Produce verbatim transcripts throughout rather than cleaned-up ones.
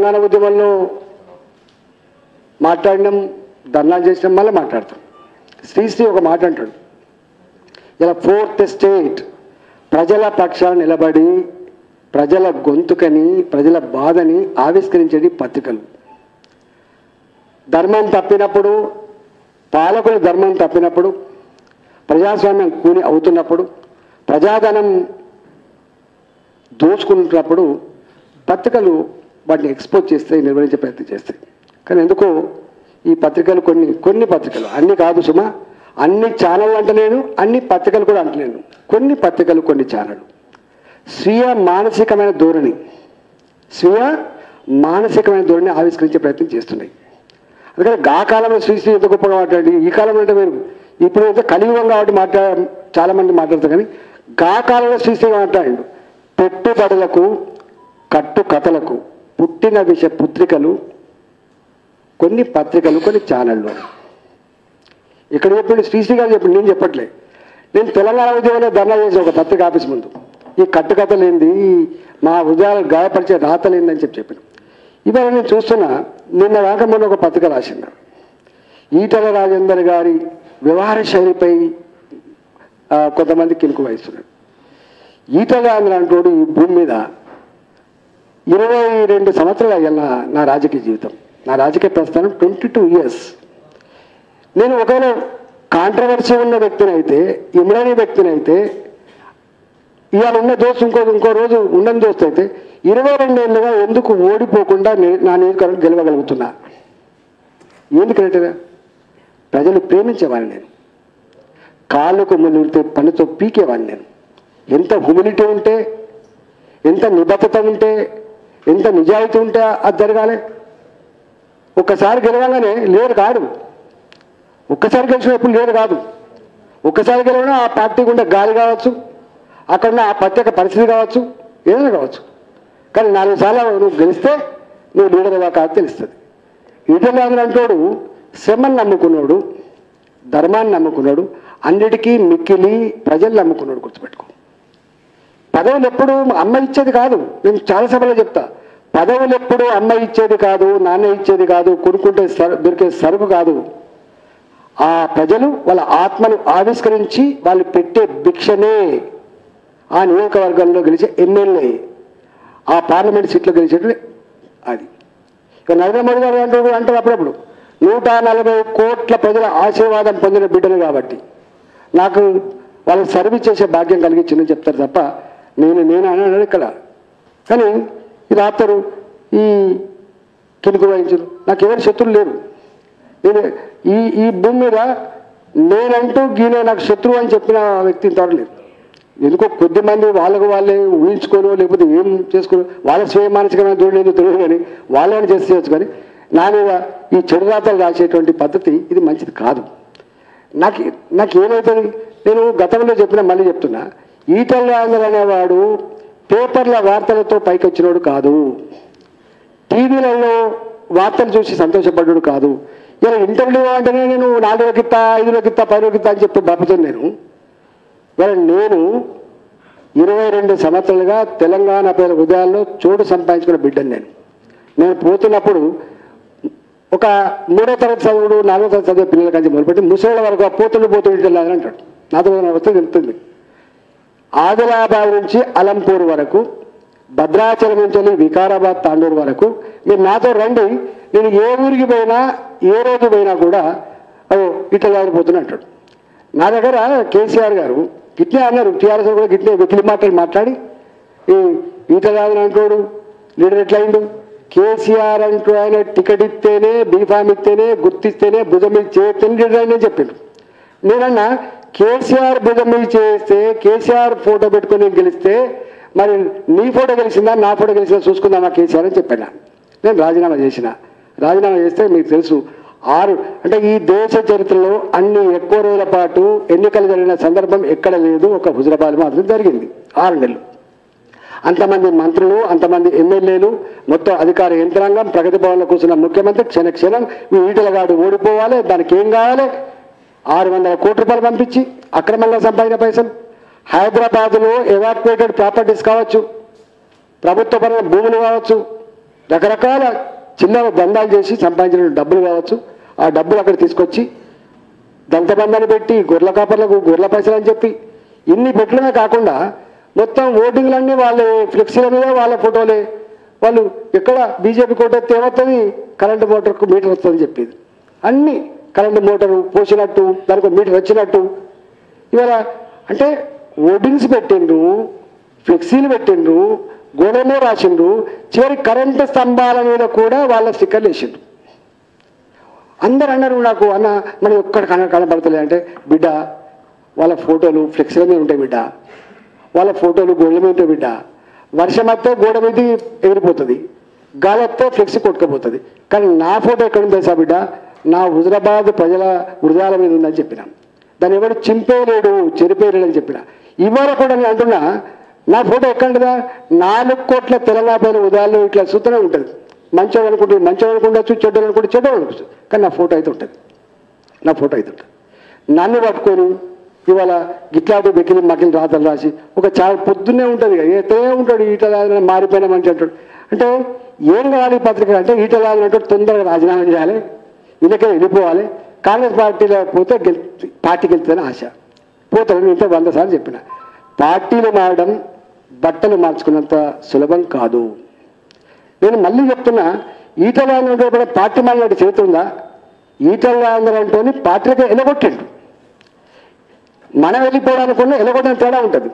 తెలంగాణ ఉద్యమంలో మాట్లాడినాం, ధర్నాలు చేసినాం, మళ్ళీ మాట్లాడతాం. శ్రీశ్రీ ఒక మాట అంటాడు, ఇలా ఫోర్త్ స్టేట్ ప్రజల పక్షాన నిలబడి ప్రజల గొంతుకని ప్రజల బాధని ఆవిష్కరించేది పత్రికలు. ధర్మం తప్పినప్పుడు, పాలకులు ధర్మం తప్పినప్పుడు, ప్రజాస్వామ్యం కూని అవుతున్నప్పుడు, ప్రజాధనం దోచుకుంటున్నప్పుడు పత్రికలు వాటిని ఎక్స్పోజ్ చేస్తాయి, నిర్వహించే ప్రయత్నం చేస్తాయి. కానీ ఎందుకో ఈ పత్రికలు కొన్ని కొన్ని పత్రికలు, అన్నీ కాదు సుమా, అన్ని ఛానళ్ళు అంటలేను, అన్ని పత్రికలు కూడా అంటలేను, కొన్ని పత్రికలు కొన్ని ఛానళ్ళు స్వీయ మానసికమైన ధోరణి స్వీయ మానసికమైన ధోరణి ఆవిష్కరించే ప్రయత్నం చేస్తున్నాయి. అందుకని గా కాలంలో శ్రీశ్రీ ఎంత గొప్పగా మాట్లాడి, ఈ కాలంలో అంటే వేరు, ఇప్పుడు అయితే కలియుగం కాబట్టి మాట్లా చాలామంది మాట్లాడతారు. కానీ గా కాలంలో శ్రీశ్రీ మాట్లాడండు, పెట్టుబడులకు కట్టు కథలకు పుట్టిన విష పుత్రికలు కొన్ని పత్రికలు కొన్ని ఛానళ్ళు. ఇక్కడ చెప్పిండు శ్రీశ్రీ గారు చెప్పిండు, నేను చెప్పట్లే. నేను తెలంగాణ ఉద్యమంలో ధర్నా చేసిన ఒక పత్రిక ఆఫీస్ ముందు, ఈ కట్టుకథలేంది, మా హృదయాలు గాయపరిచే రాతలేందని చెప్పి చెప్పాను. ఇవాళ నేను చూస్తున్నా, నిన్న రాక మొన్న ఒక పత్రిక రాసింది, ఈటల రాజేందర్ గారి వ్యవహార శైలిపై కొంతమంది కినుకు వహిస్తున్నారు. ఈటల రాజేందర్ అంటోడు ఈ భూమి మీద ఇరవై రెండు సంవత్సరాలు అయ్యాల నా రాజకీయ జీవితం, నా రాజకీయ ప్రస్థానం ట్వంటీ టూ ఇయర్స్. నేను ఒకవేళ కాంట్రవర్సీ ఉన్న వ్యక్తిని అయితే, ఇమ్రానీ వ్యక్తిని అయితే, ఇవాళ ఉన్న దోస్తు ఇంకో ఇంకో రోజు ఉండని దోస్తు అయితే, ఇరవై రెండేళ్ళుగా ఎందుకు ఓడిపోకుండా నా నియోజకవర్గం గెలవగలుగుతున్నా? ఎందుకంటే ప్రజలు ప్రేమించేవాడిని నేను, కాళ్ళకు మునిగితే పనితో పీకేవాడిని నేను. ఎంత హ్యూమిలిటీ ఉంటే, ఎంత నిబద్ధత ఉంటే, ఎంత నిజాయితీ ఉంటే అది జరగాలి. ఒక్కసారి గెలవగానే లేరు కాదు, ఒక్కసారి గెలిచినప్పుడు లేరు కాదు. ఒక్కసారి గెలవడం ఆ పార్టీకి ఉండే గాలి కావచ్చు, అక్కడ ఉన్న ఆ ప్రత్యేక పరిస్థితి కావచ్చు, ఏదైనా కావచ్చు. కానీ నాలుగు సార్లు నువ్వు గెలిస్తే నువ్వు లీడర్గా కాదు తెలుస్తుంది. ఈటల రాజేందర్ అంటోడు శ్రమను నమ్ముకున్నాడు, ధర్మాన్ని నమ్ముకున్నాడు, అన్నిటికీ మిక్కిలి ప్రజలు నమ్ముకున్నాడు. గుర్తుపెట్టుకో, పదవులు ఎప్పుడు అమ్మ ఇచ్చేది కాదు. నేను చాలా సభలో చెప్తా, పదవులు ఎప్పుడు అమ్మ ఇచ్చేది కాదు, నాన్న ఇచ్చేది కాదు, కొనుక్కుంటే సరు దొరికే సరుకు కాదు. ఆ ప్రజలు వాళ్ళ ఆత్మను ఆవిష్కరించి వాళ్ళు పెట్టే భిక్షనే ఆ నియోజకవర్గంలో గెలిచే ఎమ్మెల్యే, ఆ పార్లమెంట్ సీట్లో గెలిచేది. అది ఇక నరేంద్ర మోడీ గారు అంటూ అంటారు అప్పుడప్పుడు, నూట నలభై కోట్ల ప్రజల ఆశీర్వాదం పొందిన బిడ్డలు కాబట్టి నాకు వాళ్ళకి సర్వీస్ చేసే భాగ్యం కలిగించిందని చెప్తారు తప్ప నేను నేను అన్నాడు ఇక్కడ. కానీ ఇది ఆపుతారు, ఈ కినుకు వహించరు. నాకు ఎవరు శత్రువులు లేరు. నేను ఈ ఈ భూమి మీద నేనంటూ గీనే నాకు శత్రువు అని చెప్పిన వ్యక్తి ఇంతవరకు లేదు. ఎందుకో కొద్దిమంది వాళ్ళకు వాళ్ళే ఊహించుకోను, లేకపోతే ఏం చేసుకోను, వాళ్ళ స్వయం మానసికమైన దూరం ఏదో తెలియదు, కానీ వాళ్ళని చేసేయచ్చు. కానీ నా మీద ఈ చెడు రాతలు రాసేటువంటి పద్ధతి ఇది మంచిది కాదు. నాకు నాకు ఏమవుతుంది, నేను గతంలో చెప్పిన మళ్ళీ చెప్తున్నా, ఈటల రాజేందర్ అనేవాడు పేపర్ల వార్తలతో పైకి వచ్చినోడు కాదు, టీవీలలో వార్తలు చూసి సంతోషపడ్డాడు కాదు. ఇలా ఇంటర్వ్యూ అంటేనే నేను నాలుగు కిత్తా ఐదులో కిత్తా పదిలో కిత్తా అని చెప్పి బాపుతాను. నేను ఇవాళ నేను ఇరవై రెండు సంవత్సరాలుగా తెలంగాణ పేద హృదయాల్లో చోటు సంపాదించుకున్న బిడ్డను. నేను నేను పోతున్నప్పుడు ఒక మూడో తరగతి చదువుడు నాలుగో తరగతి చదివే పిల్లల కంటే మొదలుపెట్టి ముసలి వరకు పోతులు పోతులు ఇంటర్లాగా అంటాడు. నాతో వస్తే తెలుస్తుంది. ఆదిలాబాద్ నుంచి అలంపూర్ వరకు, భద్రాచలం నుంచి వికారాబాద్ తాండూరు వరకు మీరు నాతో రండి, నేను ఏ ఊరికి పోయినా ఏ రోజు పోయినా కూడా అదో ఇట్లా పోతున్నా అంటాడు. నా దగ్గర కేసీఆర్ గారు గిట్నే అన్నారు, టీఆర్ఎస్ కూడా గిట్నే వెకిలి మాటలు మాట్లాడి ఈ ఈటల రాజేందర్ అంటోడు లీడర్ ఎట్లా అయిండు, కేసీఆర్ అంటూ ఆయన టికెట్ ఇస్తేనే బీఫామ్ ఇస్తేనే గుర్తిస్తేనే భుజం మీద చేస్తేనే లీడర్ అయిందని చెప్పిండు. నేనన్నా కేసీఆర్ భుజం మీద చేస్తే కేసీఆర్ ఫోటో పెట్టుకుని గెలిస్తే మరి నీ ఫోటో గెలిచిందా నా ఫోటో గెలిచిందా చూసుకుందామా కేసీఆర్ అని చెప్పాను. నేను రాజీనామా చేసిన. రాజీనామా చేస్తే మీకు తెలుసు, ఆరు అంటే ఈ దేశ చరిత్రలో అన్ని ఎక్కువ రోజుల పాటు ఎన్నికలు జరిగిన సందర్భం ఎక్కడ లేదు, ఒక హుజరాబాద్ మాత్రం జరిగింది. ఆరు నెలలు అంతమంది మంత్రులు, అంతమంది ఎమ్మెల్యేలు, మొత్తం అధికార యంత్రాంగం, ప్రగతి భవన్లో కూర్చున్న ముఖ్యమంత్రి క్షణ క్షణం ఈ ఈటలగాడు ఓడిపోవాలి, దానికి ఏం కావాలి, ఆరు వందల కోట్ల రూపాయలు పంపించి అక్రమంగా సంపాదించిన పైసలు, హైదరాబాద్లో ఎవాక్యుయేటెడ్ ప్రాపర్టీస్ కావచ్చు, ప్రభుత్వపరమైన భూములు కావచ్చు, రకరకాల చిల్లర దందాలు చేసి సంపాదించిన డబ్బులు కావచ్చు, ఆ డబ్బులు అక్కడ తీసుకొచ్చి దంతబంధాన్ని పెట్టి గొర్రెల కాపర్లకు గొర్రెల పైసలు అని చెప్పి ఇన్ని పెట్టడమే కాకుండా మొత్తం ఓటింగ్లన్నీ వాళ్ళ ఫ్లెక్సీల మీద వాళ్ళ ఫోటోలే. వాళ్ళు ఎక్కడ బీజేపీ కోట వస్తే ఏమవుతుంది, కరెంటు మోటార్కు మీటర్ వస్తుందని చెప్పేది. అన్నీ కరెంటు మోటారు పోసినట్టు దానికి మీటర్ వచ్చినట్టు. ఇవాళ అంటే ఓటింగ్స్ పెట్టిండ్రు, ఫ్లెక్సీలు పెట్టిండ్రు, గోడలో రాసిండ్రు, చివరి కరెంటు స్తంభాల మీద కూడా వాళ్ళ స్టిక్కర్లు వేసిండ్రు. అందరు అన్నారు నాకు, అన్న మనం ఒక్కడ కన కనపడతలే అంటే, బిడ్డ వాళ్ళ ఫోటోలు ఫ్లెక్సీల మీద ఉంటాయి బిడ్డ, వాళ్ళ ఫోటోలు గోడల మీద ఉంటాయి బిడ్డ. వర్షం వస్తే గోడ మీద ఎగిరిపోతుంది, గాలి వస్తే ఫ్లెక్సీ కొట్టుకుపోతుంది. కానీ నా ఫోటో ఎక్కడ ఉంది తెలుసా బిడ్డ, నా హుజరాబాద్ ప్రజల హృదయాల మీద ఉందని చెప్పిన. దాన్ని ఎవరు చింపేయలేడు చెరిపేయలేడు అని చెప్పిన. ఇవాళ కూడా నేను అంటున్నా, నా ఫోటో ఎక్కడుంటుందా, నాలుగు కోట్ల తెలంగాణ పైన ఉదయాల్లో ఇట్లా సూత్రమే ఉంటుంది. మంచోడు అనుకుంటే మంచోడు అనుకుండొచ్చు, చెడ్డోడు అనుకుంటే చెడ్డోడు అనుకోవచ్చు, కానీ నా ఫోటో అయితే ఉంటుంది, నా ఫోటో అయితే ఉంటుంది. నన్ను పట్టుకొని ఇవాళ గిట్లాంటి బెక్కిలి మకిలి రాతలు రాసి ఒక చాలా పొద్దున్నే ఉంటుంది, ఏతే ఉంటాడు ఈటల మారిపోయిన మనిషి అంటాడు. అంటే ఏం కావాలి ఈ పత్రిక అంటే, ఈటల అంటే తొందరగా రాజీనామా చేయాలి, వీళ్ళకే వెళ్ళిపోవాలి, కాంగ్రెస్ పార్టీలో పోతే గెలి పార్టీకి వెళ్తుందని ఆశ. పోతాను ఇంత వంద సార్లు చెప్పిన, పార్టీలు మారడం బట్టలు మార్చుకున్నంత సులభం కాదు. నేను మళ్ళీ చెప్తున్నా, ఈటల రాజేంద్ర కూడా పార్టీ మారినట్టు చేతుందా? ఈటల రాజేంద్ర అంటే పార్టీలకే ఎలగొట్టిండు, మనం వెళ్ళిపోవడానికి కూడా ఎలగొట్టిన తేడా ఉంటుంది.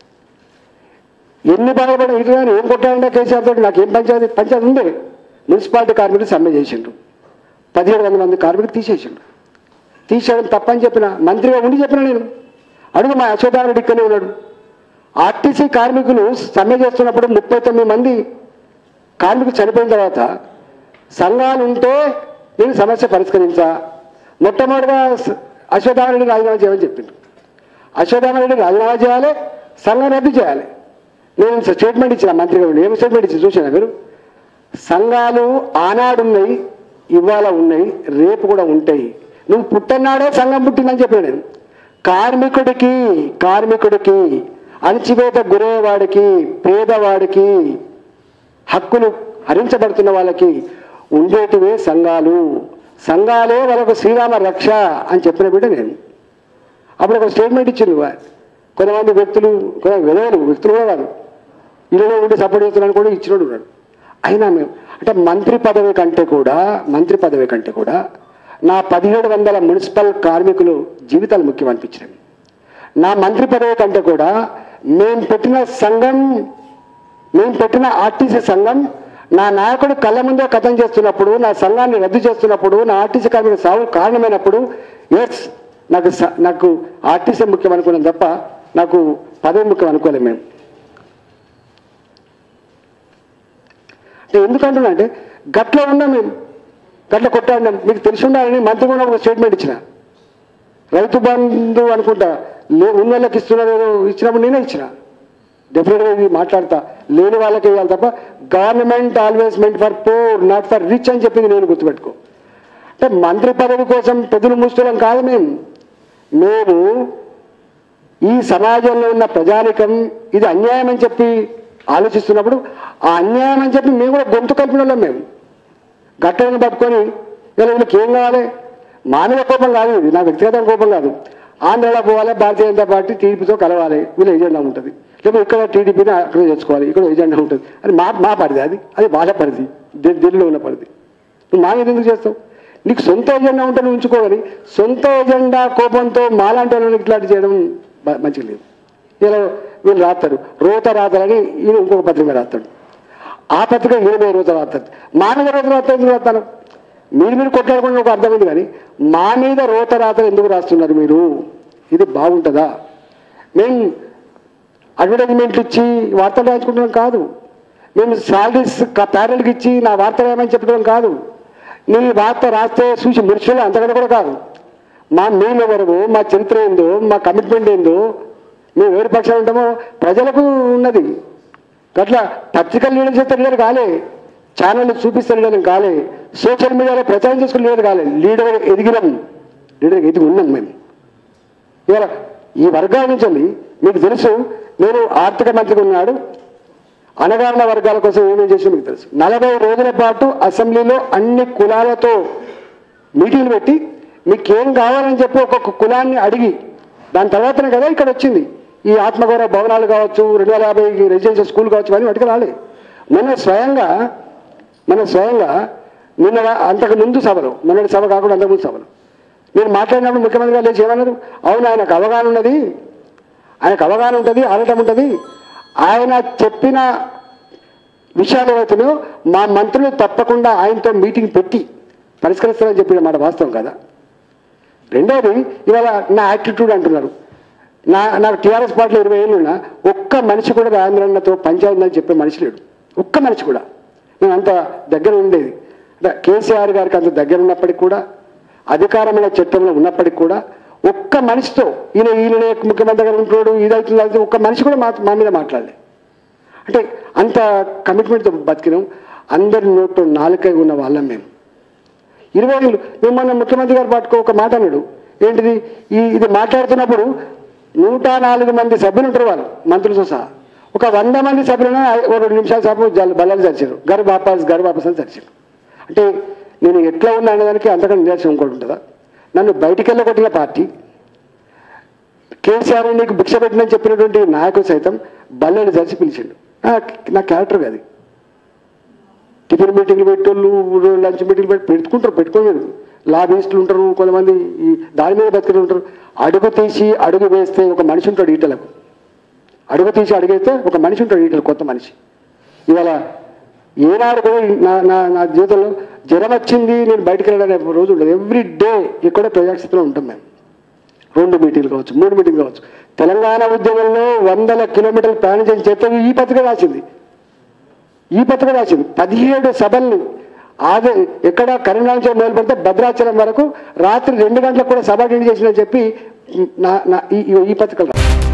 ఎన్ని బాధపడిన ఈటల ఏం కొట్టాలంటే కేసీఆర్ తోటి నాకు ఏం పంచాయతీ పంచాయతీ ఉంది. మున్సిపాలిటీ కార్మికులు సమ్మె చేసిండు, పదిహేడు వందల మంది కార్మికులు తీసేసిండు. తీసేయడం తప్పని చెప్పిన, మంత్రిగా ఉండి చెప్పిన నేను. అడుగు మా అశోకారెడ్డి ఇక్కడే ఉన్నాడు. ఆర్టీసీ కార్మికులు సమ్మె చేస్తున్నప్పుడు ముప్పై తొమ్మిది మంది కార్మికులు చనిపోయిన తర్వాత సంఘాలు ఉంటే నేను సమస్య పరిష్కరించా. మొట్టమొదటిగా అశ్వత్థామరెడ్డి రాజీనామా చేయమని చెప్పిండు. అశ్వత్థామరెడ్డి రాజీనామా చేయాలి, సంఘం రద్దు చేయాలి. నేను స్టేట్మెంట్ ఇచ్చిన మంత్రిగా ఉండి, ఏమి స్టేట్మెంట్ ఇచ్చి చూసాను మీరు? సంఘాలు ఆనాడు ఉన్నాయి, ఇవాళ ఉన్నాయి, రేపు కూడా ఉంటాయి. నువ్వు పుట్టన్నాడే సంఘం పుట్టిందని చెప్పాను నేను. కార్మికుడికి కార్మికుడికి అణచివేత గురయ్యేవాడికి, పేదవాడికి, హక్కులు హరించబడుతున్న వాళ్ళకి ఉండేటివే సంఘాలు. సంఘాలే వాళ్ళకు శ్రీరామ రక్ష అని చెప్పిన బిడ్డ నేను. అప్పుడు ఒక స్టేట్మెంట్ ఇచ్చింది. కొంతమంది వ్యక్తులు, కొంత విధవలు వ్యక్తులు కూడా కాదు, ఇళ్ళలో ఉండి సపోర్ట్ చేస్తున్నాను కూడా ఇచ్చినోడు ఉన్నాడు. అయినా మేము అంటే మంత్రి పదవి కంటే కూడా మంత్రి పదవి కంటే కూడా నా పదిహేడు వందల మున్సిపల్ కార్మికులు జీవితాలు ముఖ్యం అనిపించినవి. నా మంత్రి పదవి కంటే కూడా మేము పెట్టిన సంఘం, మేము పెట్టిన ఆర్టీసీ సంఘం నా నాయకుడు కళ్ళ ముందే కథం చేస్తున్నప్పుడు, నా సంఘాన్ని రద్దు చేస్తున్నప్పుడు, నా ఆర్టీసీ కార్మికుల సాగు కారణమైనప్పుడు ఎస్ నాకు నాకు ఆర్టీసీ ముఖ్యం అనుకున్నాం తప్ప నాకు పదవి ముఖ్యం అనుకోలేము మేము. అంటే ఎందుకంటున్నా అంటే గట్ల ఉన్నాం మేము, గట్ల కొట్టాడినాం. మీకు తెలిసి ఉండాలని మంత్రి కూడా ఒక స్టేట్మెంట్ ఇచ్చిన. రైతు బంధు అనుకుంటా ఉన్న వాళ్ళకి ఇస్తున్నారు, ఇచ్చినప్పుడు నేనే ఇచ్చిన. డెఫినెట్గా ఇది మాట్లాడతా, లేని వాళ్ళకి ఇవ్వాలి తప్ప government always meant for poor not for rich అని చెప్పింది నేను, గుర్తుపెట్టుకో. అంటే మంత్రి పదవి కోసం పెద్దలు ముష్టలం కాదు మేము. మేము ఈ సమాజంలో ఉన్న ప్రజానికం ఇది అన్యాయం అని చెప్పి ఆలోచిస్తున్నప్పుడు ఆ అన్యాయం అని చెప్పి మేము కూడా గొంతు కలిపిన వాళ్ళం. మేము గట్టలను పట్టుకొని ఇలా వీళ్ళకి ఏం కావాలి, మానవ కోపం కాదు ఇది, నా వ్యక్తిగత కోపం కాదు. ఆంధ్రలో పోవాలి, భారతీయ జనతా పార్టీ టీడీపీతో కలవాలి, వీళ్ళ ఎజెండా ఉంటుంది. లేకపోతే ఇక్కడ టీడీపీని అక్కడ తెచ్చుకోవాలి, ఇక్కడ ఎజెండా ఉంటుంది. అది మా మా పరిధి, అది అది వాళ్ళ పరిధి, ఢిల్లీలో ఉన్న పరిధి. నువ్వు మా మీద ఎందుకు చేస్తావు? నీకు సొంత ఎజెండా ఉంటే నువ్వు ఉంచుకోవాలి. సొంత ఎజెండా కోపంతో మాలాంటి వాళ్ళని ఇట్లాంటి చేయడం మంచిగా లేదు. ఇలా వీళ్ళు రాస్తారు రోత రాతలని, ఈయన ఇంకొక పత్రిక రాస్తాడు, ఆ పత్రిక ఈయన మీద రోత రాస్తాడు. మా మీద రోత రాత ఎందుకు రాస్తాను? మీరు మీరు కొట్లాడుకున్న ఒక అర్థమైంది, కానీ మా మీద రోత రాతలు ఎందుకు రాస్తున్నారు మీరు? ఇది బాగుంటుందా? మేము అడ్వర్టైజ్మెంట్లు ఇచ్చి వార్తలు రాయించుకుంటున్నాం కాదు, మేము శాలరీస్ ప్యారెల్కి ఇచ్చి నా వార్త రాయమని చెప్పడం కాదు, నీ వార్త రాస్తే చూసి మురిషులు అంతకంటే కూడా కాదు. మా మేము ఎవరు, మా చరిత్ర ఏందో, మా కమిట్మెంట్ ఏందో, మేము ఎవరి పక్షాలు ఉంటామో ప్రజలకు ఉన్నది. అట్లా పత్రికలు లీడర్ చేస్తే లీడర్ కాలే, ఛానల్ చూపిస్తే లీడర్ కాలే, సోషల్ మీడియాలో ప్రచారం చేసుకుని లీడర్ కాలే. లీడర్ ఎదిగినాం, లీడర్ ఎదిగి ఉన్నాం మేము. ఇలా ఈ వర్గాల నుంచి మీకు తెలుసు, నేను ఆర్థిక మంత్రిగా ఉన్నాడు, అణగారిన వర్గాల కోసం ఏమేమి చేసి మీకు తెలుసు. నలభై రోజుల పాటు అసెంబ్లీలో అన్ని కులాలతో మీటింగ్లు పెట్టి మీకేం కావాలని చెప్పి ఒక్కొక్క కులాన్ని అడిగి దాని తర్వాతనే కదా ఇక్కడ వచ్చింది ఈ ఆత్మగౌరవ భవనాలు కావచ్చు, రెండు వేల యాభై రెసిడెన్షియల్ స్కూల్ కావచ్చు, అని వాటికి రాలే. మన స్వయంగా మన స్వయంగా నిన్న అంతకు ముందు సభలో, మొన్నటి సభ కాకుండా అంతకుముందు సభలో నేను మాట్లాడినప్పుడు ముఖ్యమంత్రి గారు లేచి ఏమన్నారు, అవును ఆయనకు అవగాహన ఉన్నది, ఆయనకు అవగాహన ఉంటుంది, ఆడటం ఉంటుంది, ఆయన చెప్పిన విషయాలు ఏవైతున్నాయో మా మంత్రులు తప్పకుండా ఆయనతో మీటింగ్ పెట్టి పరిష్కరిస్తారని చెప్పిన మాట వాస్తవం కదా. రెండోది, ఇవాళ నా యాటిట్యూడ్ అంటున్నారు. నా నాకు టీఆర్ఎస్ పార్టీలో ఇరవై ఏళ్ళు ఉన్నా ఒక్క మనిషి కూడా రాజేంద్రన్నతో పంచాయతీ అని చెప్పే మనిషి లేడు, ఒక్క మనిషి కూడా. నేను అంత దగ్గర ఉండేది అంటే కేసీఆర్ గారికి అంత దగ్గర ఉన్నప్పటికి కూడా, అధికారమైన చట్టంలో ఉన్నప్పటికి కూడా ఒక్క మనిషితో ఈయన ఈయననే ముఖ్యమంత్రి గారు ఉంటున్నాడు, ఇదవుతుంది అయితే ఒక్క మనిషి కూడా మా మా మీద మాట్లాడలే. అంటే అంత కమిట్మెంట్తో బతికినాం. అందరి నోట్లో నాలుకై ఉన్న వాళ్ళం మేము. ఇరవై ఏళ్ళు మేము మొన్న ముఖ్యమంత్రి గారు పట్టుకో ఒక మాట అన్నాడు, ఏంటిది, ఈ ఇది మాట్లాడుతున్నప్పుడు నూట నాలుగు మంది సభ్యులు ఉంటారు వాళ్ళు మంత్రులతో సహా. ఒక వంద మంది సభ్యులను ఒక రెండు నిమిషాల సేపు బలాలు చరిచారు, గర్ వాపస్ గర్ వాపస్ అని చరిచారు. అంటే నేను ఎట్లా ఉన్నా అనేదానికి అంతకంటే నిదర్శనం ఇంకోటి ఉంటుందా? నన్ను బయటికి వెళ్ళగొట్టిన పార్టీ, కేసీఆర్ నీకు భిక్ష పెట్టినని చెప్పినటువంటి నాయకుడు సైతం బల్లెని చరిచి పిలిచిండు. నా క్యారెక్టర్ అది. టిఫిన్ మీటింగ్లు పెట్టేళ్ళు, లంచ్ మీటింగ్లు పెట్టి పెట్టుకుంటారు, పెట్టుకోలేదు. లాబీస్టులు ఉంటారు, కొంతమంది ఈ దాని మీద బతికిలు ఉంటారు. అడుగు తీసి అడుగు వేస్తే ఒక మనిషి ఉంటాడు ఈటలకు, అడుగు తీసి అడుగైతే ఒక మనిషి ఉంటాడు ఈటలు, కొత్త మనిషి. ఇవాళ ఏనాడు కూడా నా నా నా జీవితంలో జ్వరం వచ్చింది నేను బయటకు వెళ్ళాలనే రోజు ఉండదు. ఎవ్రీ డే ఇక్కడ ప్రజాక్షేత్రంలో ఉంటాం మేము. రెండు మీటింగ్లు కావచ్చు, మూడు మీటింగ్లు కావచ్చు. తెలంగాణ ఉద్యమంలో వందల కిలోమీటర్లు ప్రయాణం చేసిన చేత ఈ పత్రిక రాసింది ఈ పత్రిక రాసింది పదిహేడు సభల్ని ఆదే ఎక్కడ కరీంనగర్ నుంచి మొదలు పెడితే భద్రాచలం వరకు రాత్రి రెండు గంటలకు కూడా సభ అటెండ్ చేసిందని చెప్పి నా ఈ పత్రికలు